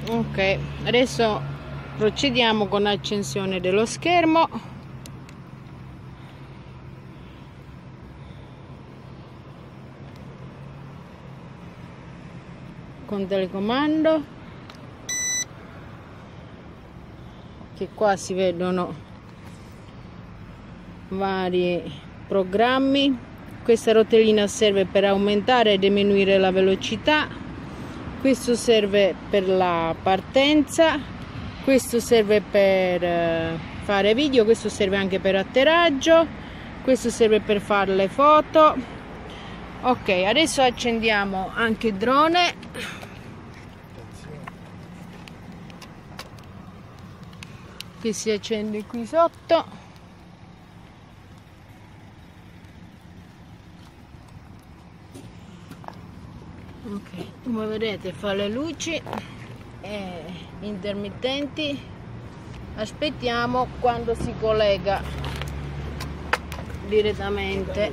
Ok, adesso procediamo con l'accensione dello schermo. Con telecomando, che qua si vedono vari programmi. Questa rotellina serve per aumentare e diminuire la velocità, questo serve per la partenza, questo serve per fare video, questo serve anche per atterraggio, questo serve per fare le foto. Ok, adesso accendiamo anche il drone. Che si accende qui sotto. Ok, come vedete fa le luci intermittenti. Aspettiamo quando si collega direttamente.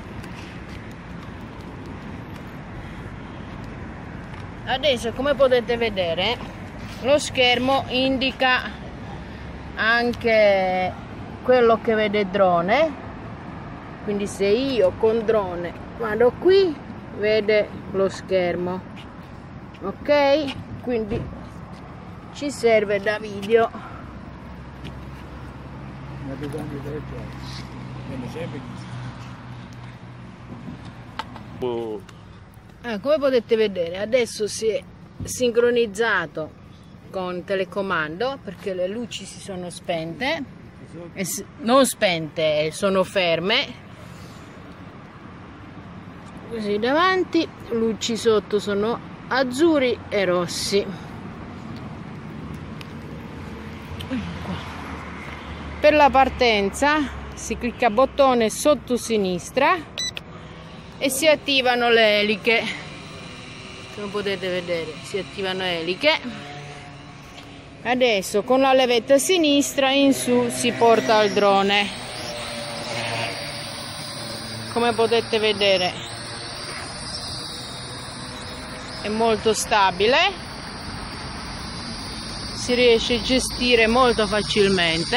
Adesso, come potete vedere, lo schermo indica anche quello che vede il drone, quindi se io con drone vado qui vede lo schermo, ok? Quindi ci serve da video. Come potete vedere adesso si è sincronizzato con telecomando, perché le luci si sono spente, non spente, sono ferme, così davanti, luci sotto sono azzurri e rossi. Per la partenza si clicca bottone sotto sinistra e si attivano le eliche, come potete vedere si attivano eliche. Adesso con la levetta a sinistra in su si porta il drone, come potete vedere è molto stabile, si riesce a gestire molto facilmente.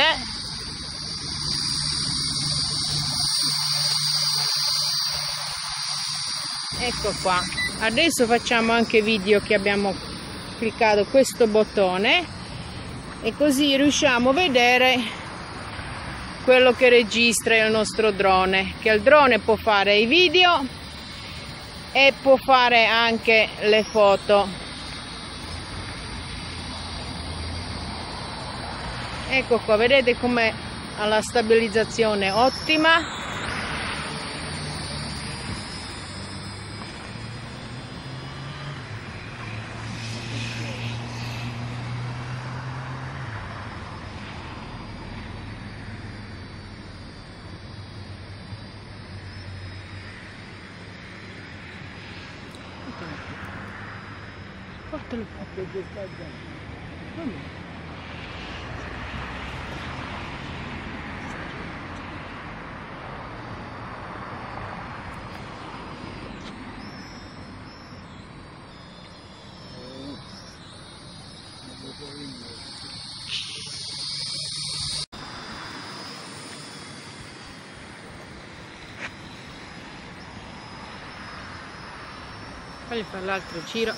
Ecco qua, adesso facciamo anche video che abbiamo cliccato questo bottone e così riusciamo a vedere quello che registra il nostro drone, che il drone può fare i video e può fare anche le foto. Ecco qua, vedete come ha la stabilizzazione ottima. Portalo fagli fare l'altro giro.